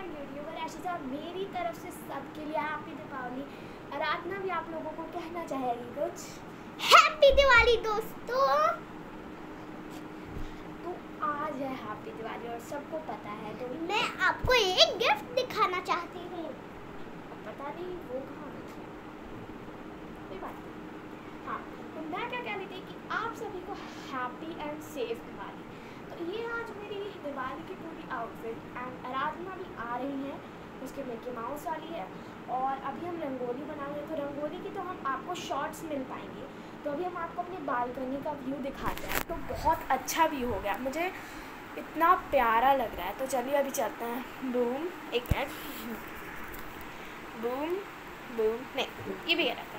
My YouTuber आशीष और मेरी तरफ से सबके लिए हैप्पी दीपावली। आराधना भी आप लोगों को कहना चाहेगी कुछ? हैप्पी दिवाली दोस्तों। तो आज है हैप्पी दिवाली और सबको पता है, तो मैं आपको एक गिफ्ट दिखाना चाहती हूँ। पता नहीं वो कहाँ है, कोई बात नहीं। हाँ, तो मैं क्या कह रही थी कि आप सभी को हैप्पी एंड सेफ दिवाली। तो ये आज मेरी दिवाली की पूरी आउटफिट एंड आराधना भी आ रही है, उसके मिकी माउस वाली है। और अभी हम रंगोली बनाएंगे, तो रंगोली की तो हम आपको शॉर्ट्स मिल पाएंगे। तो अभी हम आपको अपनी बालकनी का व्यू दिखाते हैं। तो बहुत अच्छा व्यू हो गया, मुझे इतना प्यारा लग रहा है। तो चलिए अभी चलते हैं। बूम, एक मिनट, बूम बूम, नहीं ये भी रहता है।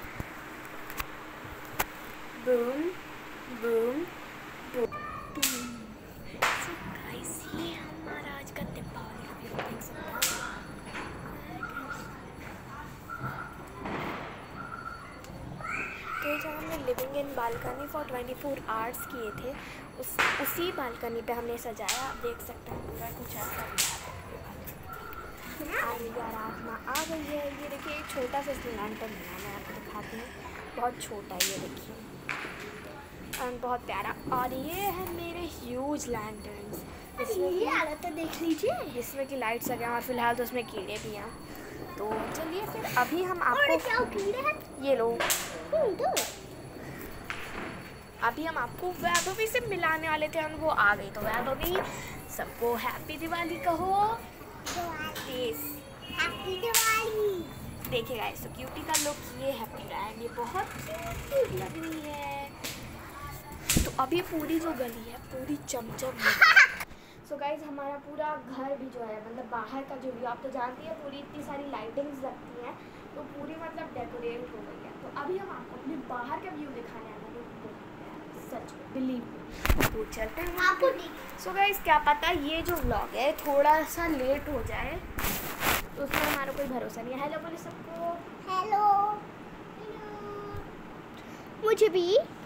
Boom boom boom. So guys, ये हमारा आज का दीपावली का व्यू देख सकते हैं। तो जब हमने living in balcony for 24 hours किए थे, उसी बालकनी पे हमने सजाया। आप देख सकते हैं पूरा कुछ ऐसा आराधना आ गई है। ये देखिए एक छोटा सा लैंटर्न बना, मैं आपको दिखाती हूँ। बहुत छोटा है, ये देखिए, एंड बहुत प्यारा। और ये है मेरे ह्यूज लैंटर्न्स, ये हालत तो देख लीजिए, जिसमें कि लाइट्स लगे हैं और फिलहाल तो उसमें कीड़े भी हैं। तो चलिए फिर अभी हम आपको, क्या कीड़े हैं? ये लो, अभी हम आपको वैभवी से मिलाने वाले थे और वो आ गई। तो वैभवी, सबको हैप्पी दिवाली कहो। हैप्पी दिवाली। देखिए गाइस, तो क्यूटी का लुक ये है पूरा, एंड ये बहुत क्यूट लग रही है। तो अभी पूरी जो गली है पूरी चमचम सो गाइस, हमारा पूरा घर भी जो है, मतलब बाहर का जो व्यू आप तो जानती है, पूरी इतनी सारी लाइटिंग्स लगती हैं, तो पूरी मतलब डेकोरेट हो गई है। तो अभी हम आपको अपने बाहर का व्यू दिखाने वाले हैं। सच में बिलीव, वो चलते हैं आपको। सो गाइस, क्या पता ये जो व्लॉग है थोड़ा सा लेट हो जाए, तो उसमें हमारा कोई भरोसा नहीं है। हेलो बोले सबको। हेलो, मुझे भी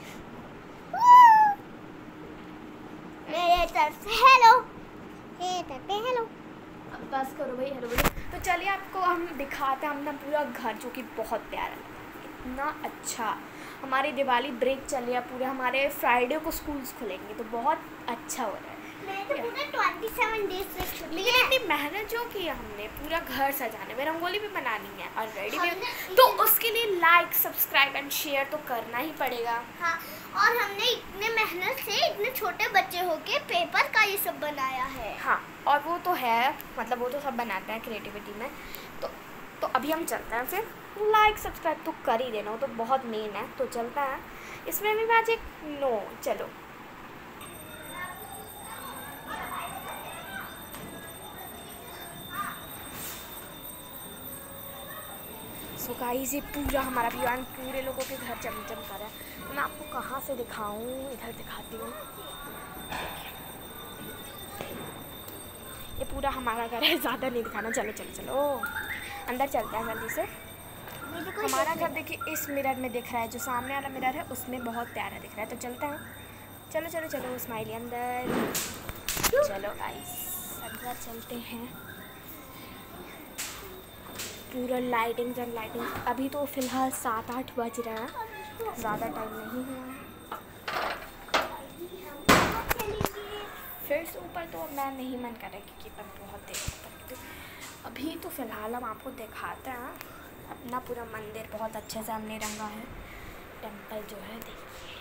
मेरे तरफ से हेलो, हेलो। अब बस करो भाई, हेलो बोलो। तो चलिए आपको हम दिखाते हैं अपना पूरा घर, जो कि बहुत प्यारा लगता है, इतना अच्छा। हमारी दिवाली ब्रेक चल रही है पूरे, हमारे फ्राइडे को स्कूल्स खुलेंगे, तो बहुत अच्छा हो रहा है। मैं तो पूरे 27 डेज से छुट्टी लेकिन इतनी मेहनत जो की हमने पूरा घर सजाने में, रंगोली भी बनानी है और रेडी भी, तो उसके लिए लाइक, सब्सक्राइब एंड शेयर तो करना ही पड़ेगा। हाँ, और हमने इतने मेहनत से इतने छोटे बच्चे होके पेपर का ये सब बनाया है। हाँ, और वो तो है, मतलब वो तो सब बनाते हैं क्रिएटिविटी में। तो अभी हम चलते हैं, फिर लाइक सब्सक्राइब तो कर ही देना, वो तो बहुत मेन है। तो चलता है, इसमें भी मैजिक नो, चलो। सो गाइस, ये पूरा हमारा व्यू, पूरे लोगों के घर चमचम कर रहा है। तो मैं आपको कहाँ से दिखाऊं, इधर दिखाती हूँ। ये पूरा हमारा घर है, ज़्यादा नहीं दिखाना। चलो चलो चलो अंदर चलते हैं जल्दी से। हमारा घर देखिए इस मिरर में दिख रहा है, जो सामने वाला मिरर है उसमें बहुत प्यारा दिख रहा है। तो चलते हैं, चलो चलो चलो स्माइली अंदर। चलो गाइस, अंदर चलते हैं। पूरा लाइटिंग्स एंड लाइटिंग्स। अभी तो फ़िलहाल 7-8 बज रहे हैं, ज़्यादा टाइम नहीं हुआ है। फिर से ऊपर तो मैं नहीं मन कर रहा, क्योंकि पर बहुत देर ऊपर। अभी तो फ़िलहाल हम आपको दिखाते हैं अपना पूरा मंदिर, बहुत अच्छे से हमने रंगा है। टेंपल जो है देखिए,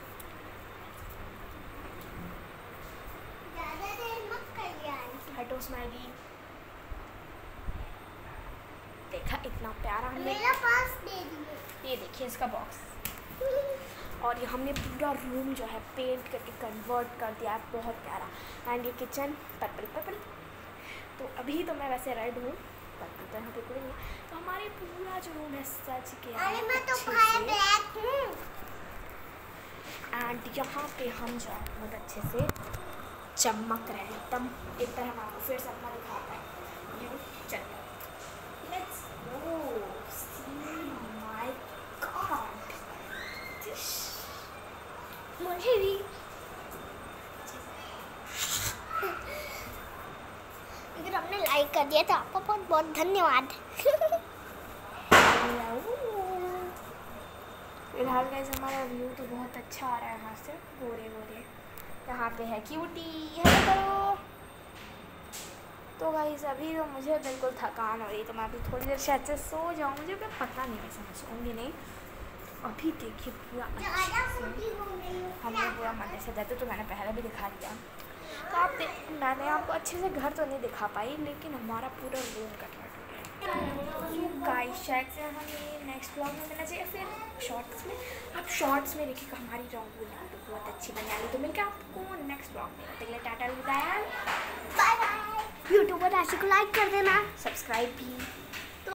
हटो स्माइली। देखा इतना प्यारा हमने, मेरा पास दे दिए। ये देखिए इसका बॉक्स। और ये हमने पूरा रूम जो है पेंट करके कन्वर्ट कर दिया है, बहुत प्यारा। एंड ये किचन पर्पल। तो अभी तो मैं वैसे रेड हूँ, पर्पल तो यहाँ पे कोई नहीं। तो हमारे पूरा जो रूम है सज गया है अच्छे से। एंड यहाँ पे हम जो है बहुत अच्छे से चमक रहे हैं एकदम। एक तरह हम आपको फिर से अपना दिखाते हैं व्यू। चलिए let's go, see my God, मुझे भी लेकिन हमने आपने लाइक कर दिया तो आपका बहुत बहुत धन्यवाद। फिलहाल गाइस हमारा व्यू तो बहुत अच्छा आ रहा है यहाँ से, गोरे गोरे। यहाँ पे है क्यूटी, हेलो करो। तो गाइस अभी तो मुझे बिल्कुल थकान हो रही, तो मैं अभी थोड़ी देर शायद से सो जाऊँ, मुझे क्या पता नहीं, वैसे मैं सोऊंगी नहीं। अभी देखिए पूरा हमने पूरा मंदिर से जाते, तो मैंने पहले भी दिखा दिया। तो आप मैंने आपको अच्छे से घर तो नहीं दिखा पाई, लेकिन हमारा पूरा रूम कटवा तो गाइस शायद से हमें नेक्स्ट ब्लॉग में मिलना चाहिए, फिर शॉर्ट्स में। आप शॉर्ट्स में देखिएगा हमारी रंगोली तो बहुत अच्छी बनी वाली। तो मिलकर आपको नेक्स्ट ब्लॉग में, तब तक के लिए टाटा, बाय बाय। यूट्यूब पर राशि को लाइक कर देना, सब्सक्राइब भी।